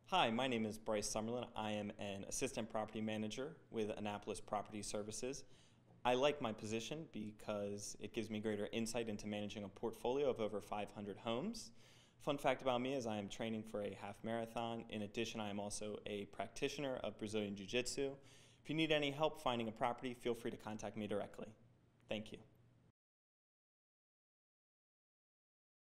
Hi, my name is Bryce Summerlin. I am an assistant property manager with Annapolis Property Services. I like my position because it gives me greater insight into managing a portfolio of over 500 homes. Fun fact about me is I am training for a half marathon. In addition, I am also a practitioner of Brazilian Jiu-Jitsu. If you need any help finding a property, feel free to contact me directly. Thank you.